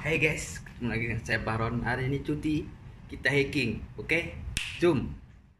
Hai guys, ketemu lagi dengan saya Baron. Hari ini cuti, kita hiking, oke? Jom.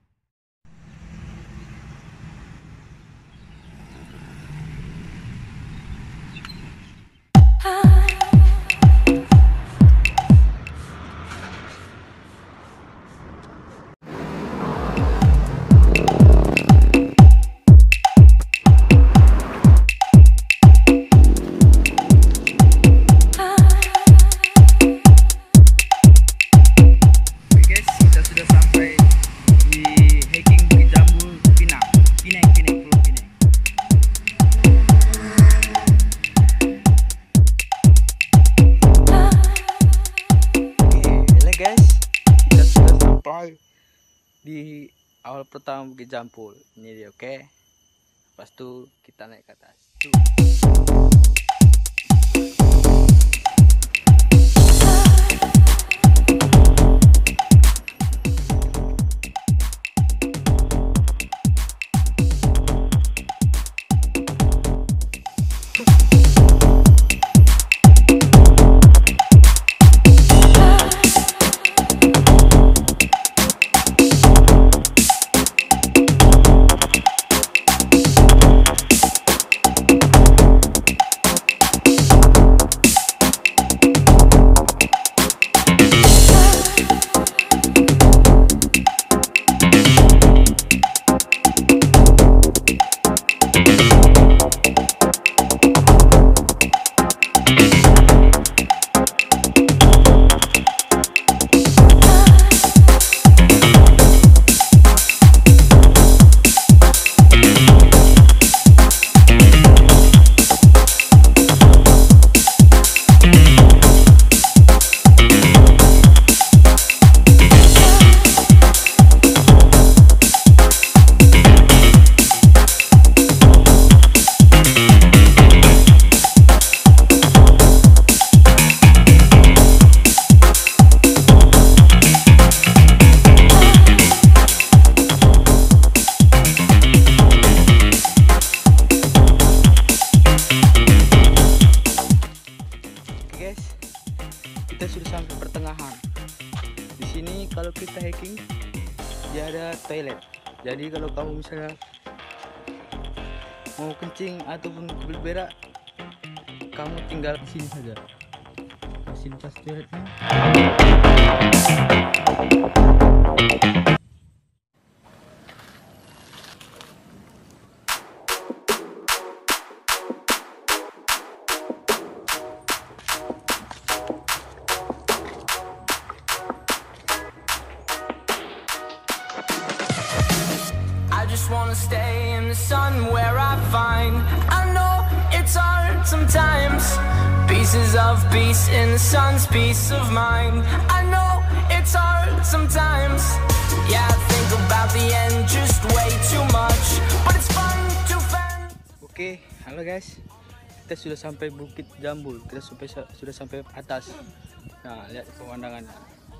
Di awal pertama Bukit Jampul ini dia, oke? Lepas itu kita naik ke atas. Kita sudah sampai pertengahan. Di sini kalau kita hiking dia ada toilet. Jadi kalau kamu misalnya mau kencing ataupun berberak, kamu tinggal di sini saja. Fasilitas toiletnya. Wanna stay in the sun where I find I know it's hard sometimes. Pieces of peace in the sun's peace of mind. I know it's hard sometimes. Yeah, I think about the end just way too much, but it's fun to find. Oke, halo guys. Kita sudah sampai Bukit Jambul. Kita sudah sampai atas. Nah, lihat pemandangannya.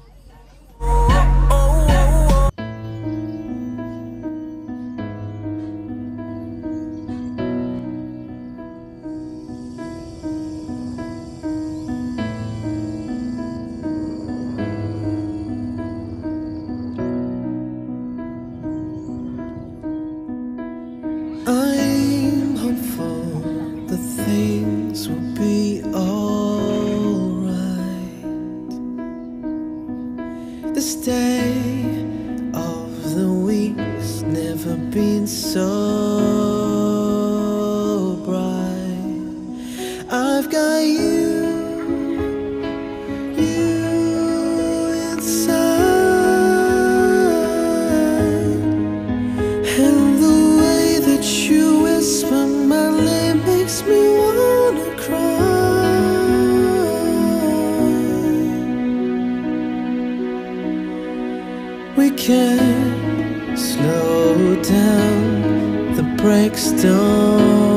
I'm hopeful that things will be alright. This day of the week's never been so bright. I've got you inside, and the way that you whisper my name makes me wanna cry. We can slow down, the brakes don't